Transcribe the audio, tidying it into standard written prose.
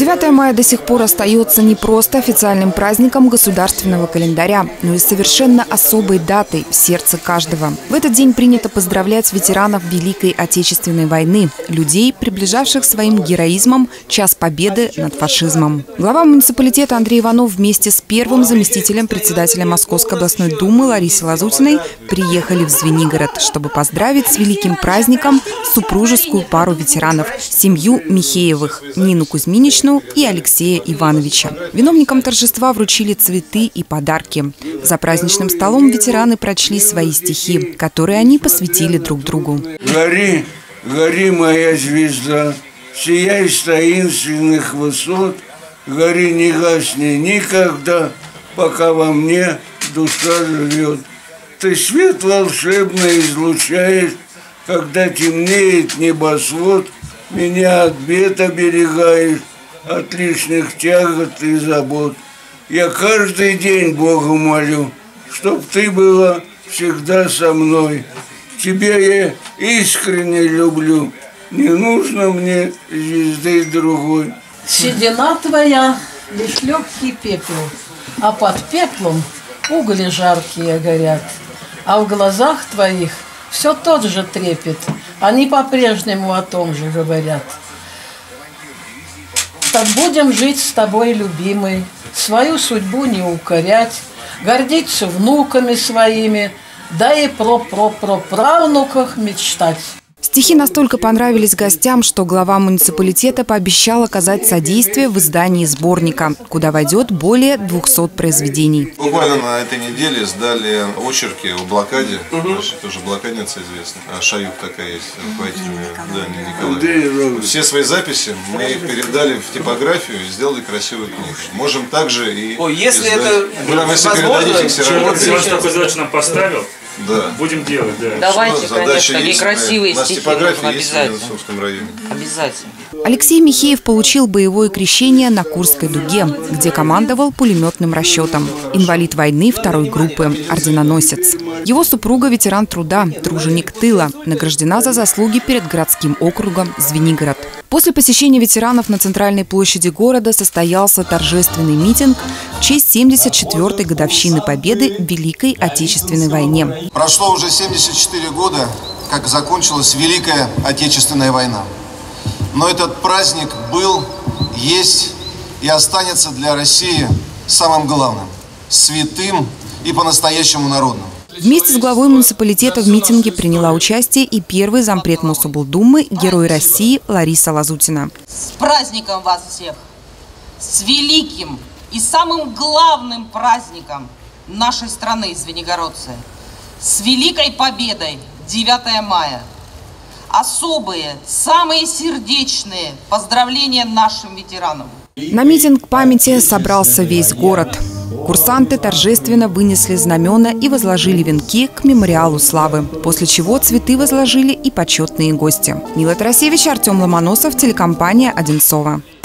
9 мая до сих пор остается не просто официальным праздником государственного календаря, но и совершенно особой датой в сердце каждого. В этот день принято поздравлять ветеранов Великой Отечественной войны, людей, приближавших своим героизмом час победы над фашизмом. Глава муниципалитета Андрей Иванов вместе с первым заместителем председателя Московской областной думы Ларисой Лазутиной приехали в Звенигород, чтобы поздравить с великим праздником супружескую пару ветеранов, семью Михеевых – Нину Кузьминичну и Алексея Ивановича. Виновникам торжества вручили цветы и подарки. За праздничным столом ветераны прочли свои стихи, которые они посвятили друг другу. «Гори, гори, моя звезда, сияй с таинственных высот, гори, не гасни никогда, пока во мне душа живет. Ты свет волшебный излучаешь, когда темнеет небосвод, меня от бед оберегаешь, от лишних тягот и забот. Я каждый день Бога молю, чтоб ты была всегда со мной. Тебя я искренне люблю, не нужно мне звезды другой». Седина твоя лишь легкий пепел, а под пеплом угли жаркие горят, а в глазах твоих все тот же трепет, они по-прежнему о том же говорят. Так будем жить с тобой, любимый, свою судьбу не укорять, гордиться внуками своими, да и про правнуках мечтать. Стихи настолько понравились гостям, что глава муниципалитета пообещал оказать содействие в издании сборника, куда войдет более 200 произведений. Буквально на этой неделе сдали очерки о блокаде. Наша тоже блокадница известна. Шаюк такая есть, руководительная. Да, Николай. Все свои записи мы передали в типографию и сделали красивую книгу. Можем также и если издать. это возможно, Чего такую задачу нам поставил, да. Будем делать, да. Давайте, конечно, такие красивые стихи нужно обязательно. Обязательно. Алексей Михеев получил боевое крещение на Курской дуге, где командовал пулеметным расчетом. Инвалид войны второй группы, орденоносец. Его супруга – ветеран труда, труженик тыла, награждена за заслуги перед городским округом Звенигород. После посещения ветеранов на центральной площади города состоялся торжественный митинг в честь 74-й годовщины победы в Великой Отечественной войне. Прошло уже 74 года, как закончилась Великая Отечественная война. Но этот праздник был, есть и останется для России самым главным, святым и по-настоящему народным. Вместе с главой муниципалитета в митинге приняла участие и первый зампред Мособлдумы, герой России Лариса Лазутина. С праздником вас всех! С великим и самым главным праздником нашей страны, звенигородцы! С великой победой 9 мая! Особые, самые сердечные поздравления нашим ветеранам! На митинг памяти собрался весь город. Курсанты торжественно вынесли знамена и возложили венки к мемориалу славы, после чего цветы возложили и почетные гости. Мила Тарасевич, Артем Ломоносов, телекомпания «Одинцово».